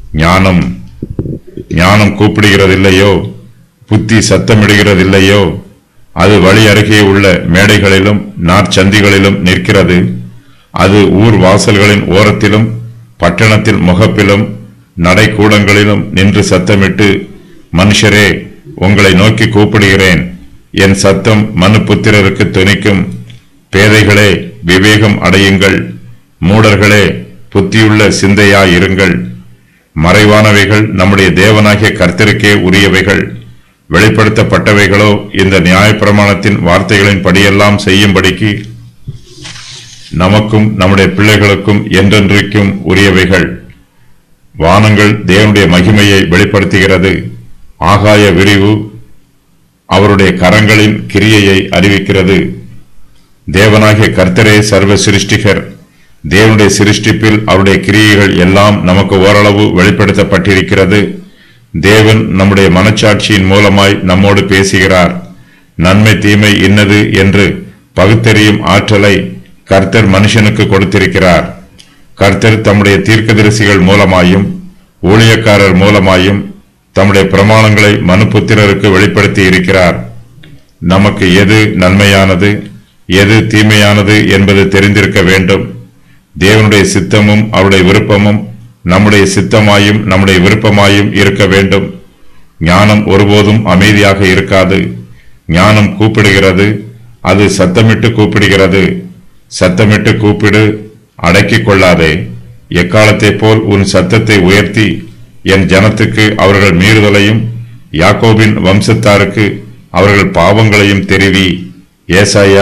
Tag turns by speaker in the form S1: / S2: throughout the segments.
S1: ஞானம் ஞானம் கூப்பிடுகிறதில்லையோ, புத்தி சத்தமிடுகிறதில்லையோ, அது வழி அருகே உள்ள மேடைகளிலும் நாற்சந்திகளிலும் நிற்கிறது. அது ஊர் வாசல்களின் ஓரத்திலும் பட்டணத்தின் முகப்பிலும் நடைக்கூடங்களிலும் நின்று சத்தமிட்டு, மனுஷரே, உங்களை நோக்கி கூப்பிடுகிறேன், என் சத்தம் மனுபுத்திரருக்கு துணிக்கும். பேதைகளே, விவேகம் அடையுங்கள், மூடர்களே, புத்தியுள்ள சிந்தையாயிருங்கள். மறைவானவைகள் நம்முடைய தேவனாகிய கர்த்தருக்கே உரியவைகள், வெளிப்படுத்தப்பட்டவைகளோ இந்த நியாயப்பிரமாணத்தின் வார்த்தைகளின் படியெல்லாம் செய்யும்படிக்கு நமக்கும் நம்முடைய பிள்ளைகளுக்கும் என்றென்றைக்கும் உரியவைகள். வானங்கள் தேவனுடைய மகிமையை வெளிப்படுத்துகிறது, ஆகாய விரிவு அவருடைய கரங்களின் கிரியையை அறிவிக்கிறது. தேவனாகிய கர்த்தரே சர்வ சிருஷ்டிகர். தேவனுடைய சிருஷ்டிப்பில் அவருடைய கிரியைகள் எல்லாம் நமக்கு ஓரளவு வெளிப்படுத்தப்பட்டிருக்கிறது. தேவன் நம்முடைய மனச்சாட்சியின் மூலமாய் நம்மோடு பேசுகிறார். நன்மை தீமை இன்னது என்று பகுத்தறியும் ஆற்றலை கர்த்தர் மனுஷனுக்கு கொடுத்திருக்கிறார். கர்த்தர் தம்முடைய தீர்க்கதரிசிகள் மூலமாயும் ஊழியக்காரர் மூலமாயும் தம்முடைய பிரமாணங்களை மனுபுத்திரருக்கு வெளிப்படுத்தி இருக்கிறார். நமக்கு எது நன்மையானது எது தீமையானது என்பது தெரிந்திருக்க வேண்டும். தேவனுடைய சித்தமும் அவருடைய விருப்பமும் நம்முடைய சித்தமாயும் நம்முடைய விருப்பமாயும் இருக்க வேண்டும். ஞானம் ஒருபோதும் அமைதியாக இருக்காது. ஞானம் கூப்பிடுகிறது, அது சத்தமிட்டு கூப்பிடுகிறது. சத்தமிட்டு கூப்பிடு, அடக்கிக் கொள்ளாதே. எக்காலத்தை போல் உன் சத்தத்தை உயர்த்தி என் ஜனத்துக்கு அவர்கள் மீறுதலையும் யாக்கோபின் வம்சத்தாருக்கு அவர்கள் பாவங்களையும் தெரிவி. ஏசாயா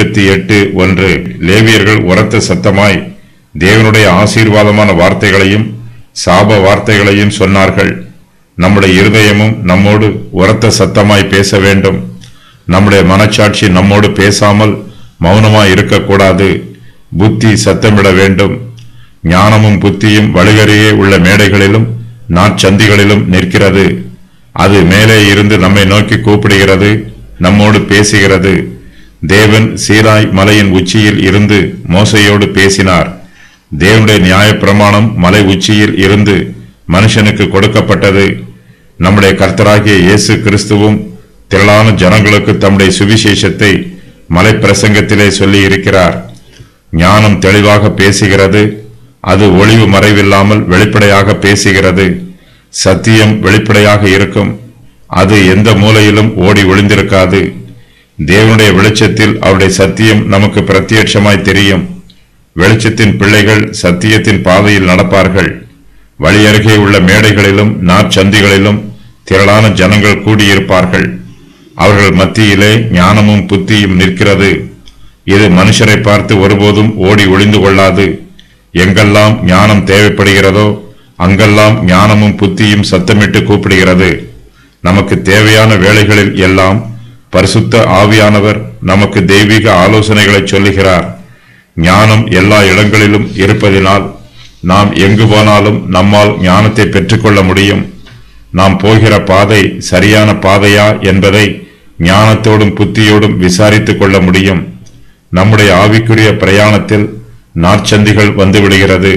S1: 58:1. லேவியர்கள் உரத்த சத்தமாய் தேவனுடைய ஆசீர்வாதமான வார்த்தைகளையும் சாப வார்த்தைகளையும் சொன்னார்கள். நம்முடைய இருதயமும் நம்மோடு உரத்த சத்தமாய் பேச வேண்டும். நம்முடைய மனச்சாட்சி நம்மோடு பேசாமல் மௌனமாய் இருக்கக்கூடாது. புத்தி சத்தமிட வேண்டும். ஞானமும் புத்தியும் வழிகரையே உள்ள மேடைகளிலும் நாற்சந்திகளிலும் நிற்கிறது. அது மேலே இருந்து நம்மை நோக்கி கூப்பிடுகிறது, நம்மோடு பேசுகிறது. தேவன் சீனாய் மலையின் உச்சியில் இருந்து மோசையோடு பேசினார். தேவனுடைய நியாயப்பிரமாணம் மலை உச்சியில் இருந்து மனுஷனுக்கு கொடுக்கப்பட்டது. நம்முடைய கர்த்தராகிய இயேசு கிறிஸ்துவும் திரளான ஜனங்களுக்கு தம்முடைய சுவிசேஷத்தை மலை பிரசங்கத்திலே சொல்லி இருக்கிறார். ஞானம் தெளிவாக பேசுகிறது. அது ஒளிவு மறைவில்லாமல் வெளிப்படையாக பேசுகிறது. சத்தியம் வெளிப்படையாக இருக்கும். அது எந்த மூலையிலும் ஓடி ஒளிந்திருக்காது. தேவனுடைய வெளிச்சத்தில் அவருடைய சத்தியம் நமக்கு பிரத்யட்சமாய் தெரியும். வெளிச்சத்தின் பிள்ளைகள் சத்தியத்தின் பாதையில் நடப்பார்கள். வழி அருகே உள்ள மேடைகளிலும் நாற்சந்திகளிலும் திரளான ஜனங்கள் கூடியிருப்பார்கள். அவர்கள் மத்தியிலே ஞானமும் புத்தியும் நிற்கிறது. இது மனுஷரை பார்த்து ஒருபோதும் ஓடி ஒளிந்து கொள்ளாது. எங்கெல்லாம் ஞானம் தேவைப்படுகிறதோ அங்கெல்லாம் ஞானமும் புத்தியும் சத்தமிட்டு கூப்பிடுகிறது. நமக்கு தேவையான வேளைகளில் எல்லாம் பரிசுத்த ஆவியானவர் நமக்கு தெய்வீக ஆலோசனைகளை சொல்லுகிறார். ஞானம் எல்லா இடங்களிலும் இருப்பதினால் நாம் எங்கு போனாலும் நம்மால் ஞானத்தை பெற்றுக்கொள்ள முடியும். நாம் போகிற பாதை சரியான பாதையா என்பதை ஞானத்தோடும் புத்தியோடும் விசாரித்துக் கொள்ள முடியும். நம்முடைய ஆவிக்குரிய பிரயாணத்தில் நாற்சந்திகள் வந்துவிடுகிறது.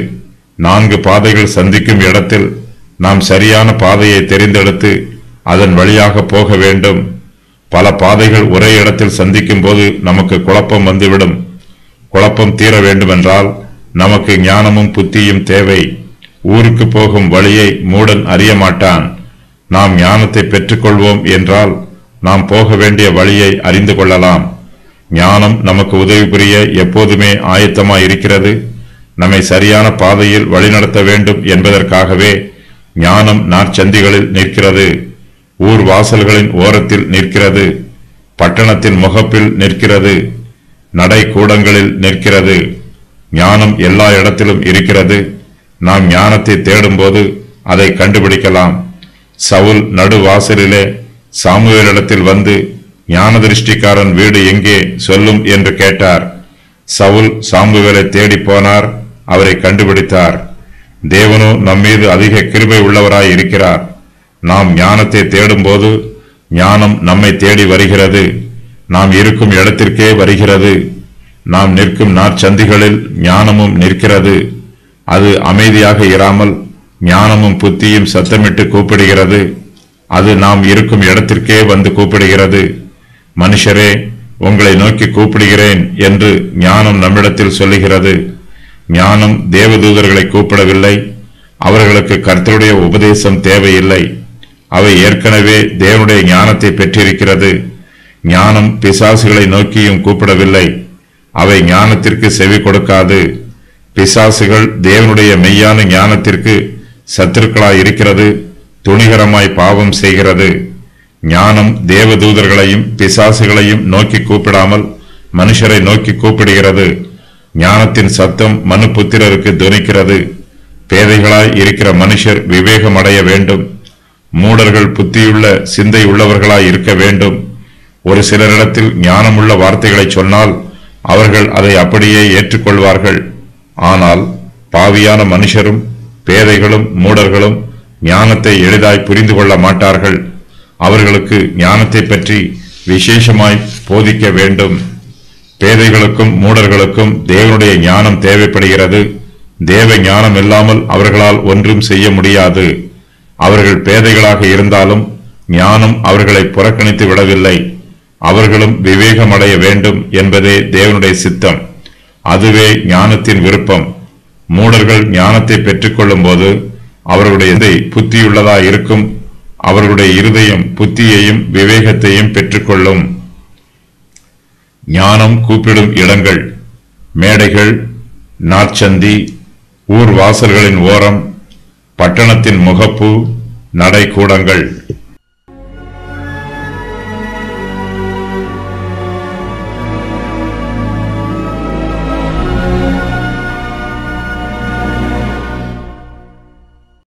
S1: 4 பாதைகள் சந்திக்கும் இடத்தில் நாம் சரியான பாதையை தெரிந்தெடுத்து அதன் வழியாக போக வேண்டும். பல பாதைகள் ஒரே இடத்தில் சந்திக்கும் போது நமக்கு குழப்பம் வந்துவிடும். குழப்பம் தீர வேண்டுமென்றால் நமக்கு ஞானமும் புத்தியும் தேவை. ஊருக்கு போகும் வழியை மூடன் அறிய மாட்டான். நாம் ஞானத்தை பெற்றுக்கொள்வோம் என்றால் நாம் போக வேண்டிய வழியை அறிந்து கொள்ளலாம். ஞானம் நமக்கு உதவி புரிய எப்போதுமே ஆயத்தமாய் இருக்கிறது. நம்மை சரியான பாதையில் வழிநடத்த வேண்டும் என்பதற்காகவே ஞானம் நாற்சந்திகளில் நிற்கிறது. ஊர் வாசல்களின் ஓரத்தில் நிற்கிறது. பட்டணத்தின் முகப்பில் நிற்கிறது. நடை கூடங்களில் நிற்கிறது. ஞானம் எல்லா இடத்திலும் இருக்கிறது. நாம் ஞானத்தை தேடும்போது அதை கண்டுபிடிக்கலாம். சவுல் நடுவாசலிலே சாமுவேலிடத்தில் வந்து, ஞான திருஷ்டிக்காரன் வீடு எங்கே சொல்லும் என்று கேட்டார். சவுல் சாமுவேலை தேடி போனார். அவரை கண்டுபிடித்தார். தேவனோ நம்மீது அதிக கிருபை உள்ளவராய் இருக்கிறார். நாம் ஞானத்தை தேடும்போது ஞானம் நம்மை தேடி வருகிறது. நாம் இருக்கும் இடத்திற்கே வருகிறது. நாம் நிற்கும் நாற்சந்திகளில் ஞானமும் நிற்கிறது. அது அமைதியாக இராமல் ஞானமும் புத்தியும் சத்தமிட்டு கூப்பிடுகிறது. அது நாம் இருக்கும் இடத்திற்கே வந்து கூப்பிடுகிறது. மனுஷரே, உங்களை நோக்கி கூப்பிடுகிறேன் என்று ஞானம் நம்மிடத்தில் சொல்லுகிறது. ஞானம் தேவதூதர்களை கூப்பிடவில்லை. அவர்களுக்கு கர்த்தருடைய உபதேசம் தேவையில்லை. அவை ஏற்கனவே தேவனுடைய ஞானத்தை பெற்றிருக்கிறது. ஞானம் பிசாசுகளை நோக்கியும் கூப்பிடவில்லை. அவை ஞானத்திற்கு செவி கொடுக்காது. பிசாசுகள் தேவனுடைய மெய்யான ஞானத்திற்கு சத்துருக்களாய் இருக்கிறது. துணிகரமாய் பாவம் செய்கிறது. ஞானம் தேவதூதர்களையும் பிசாசுகளையும் நோக்கி கூப்பிடாமல் மனுஷரை நோக்கி கூப்பிடுகிறது. ஞானத்தின் சத்தம் மனுபுத்திரருக்கு துணிக்கிறது. பேதைகளாய் இருக்கிற மனுஷர் விவேகம் அடைய வேண்டும். மூடர்கள் புத்தியுள்ள சிந்தை உள்ளவர்களாய் இருக்க வேண்டும். ஒரு சிலரிடத்தில் ஞானமுள்ள வார்த்தைகளை சொன்னால் அவர்கள் அதை அப்படியே ஏற்றுக்கொள்வார்கள். ஆனால் பாவியான மனுஷரும் பேதைகளும் மூடர்களும் ஞானத்தை எளிதாய் புரிந்து கொள்ள மாட்டார்கள். அவர்களுக்கு ஞானத்தை பற்றி விசேஷமாய் போதிக்க வேண்டும். பேதைகளுக்கும் மூடர்களுக்கும் தேவனுடைய ஞானம் தேவைப்படுகிறது. தேவ ஞானம் இல்லாமல் அவர்களால் ஒன்றும் செய்ய முடியாது. அவர்கள் பேதைகளாக இருந்தாலும் ஞானம் அவர்களை புறக்கணித்து விடவில்லை. அவர்களும் விவேகம் அடைய வேண்டும் என்பதே தேவனுடைய சித்தம். அதுவே ஞானத்தின் விருப்பம். மூடர்கள் ஞானத்தை பெற்றுக்கொள்ளும் போது அவர்களுடைய புத்தியுள்ளதா இருக்கும். அவர்களுடைய இருதயம் புத்தியையும் விவேகத்தையும் பெற்றுக்கொள்ளும். ஞானம் கூப்பிடும் இடங்கள்: மேடைகள், நாற்சந்தி, ஊர் வாசல்களின் ஓரம், பட்டணத்தின் முகப்பு, நடைக்கூடங்கள்.